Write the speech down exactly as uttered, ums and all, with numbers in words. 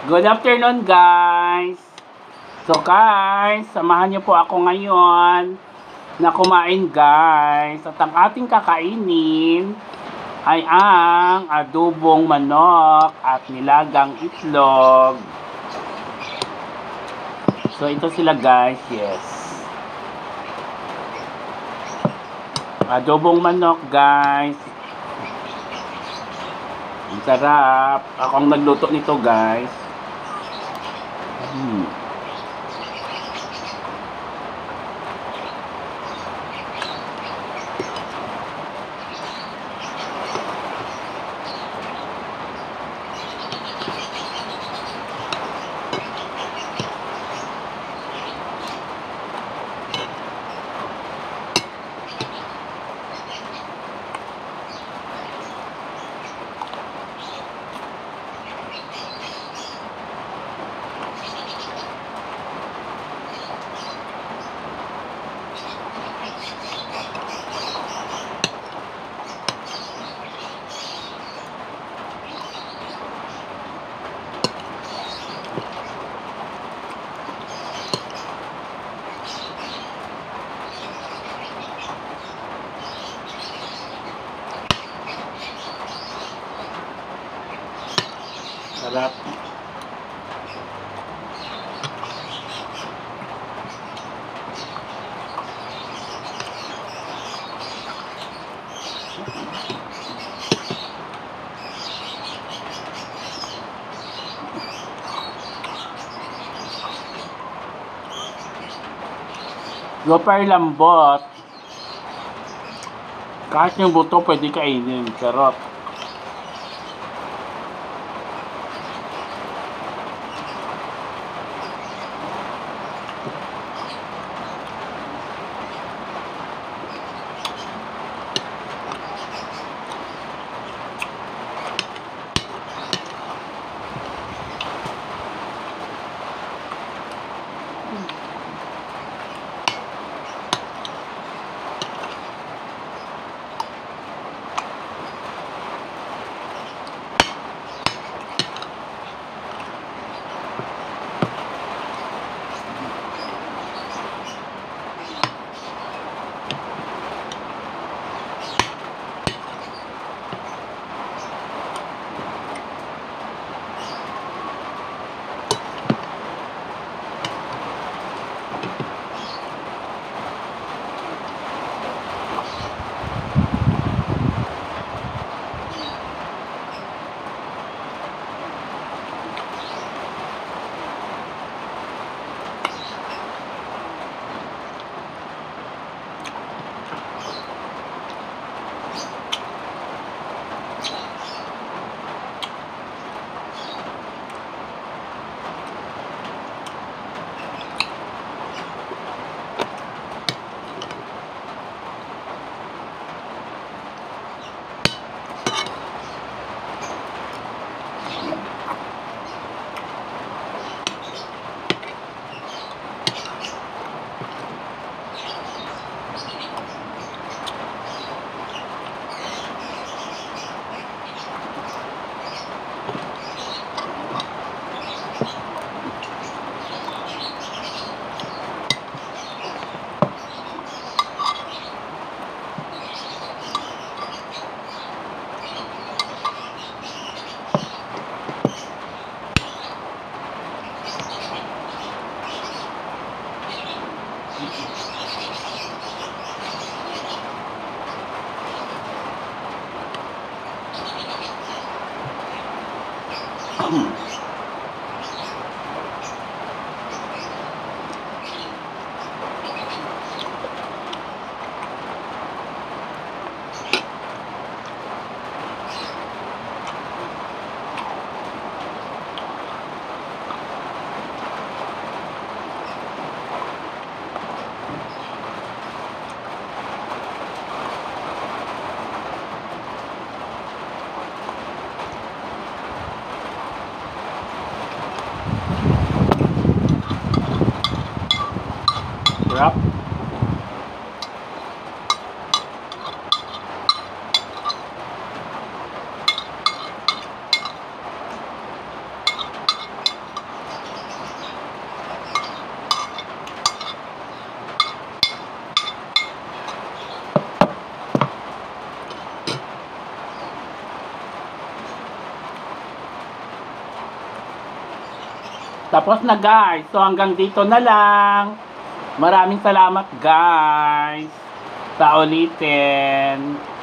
Good afternoon, guys. So guys, samahan niyo po ako ngayon na kumain, guys. At ang ating kakainin ay ang adobong manok at nilagang itlog. So ito sila, guys. Yes. Adobong manok, guys. Ang sarap. Ako ang nagluto nito, guys. Hmm. Sarap. Super lambot. Kahit yung buto pwede kainin. Sarap. Sarap. Tapos na guys. So hanggang dito na lang. Maraming salamat guys. Sa ulitin.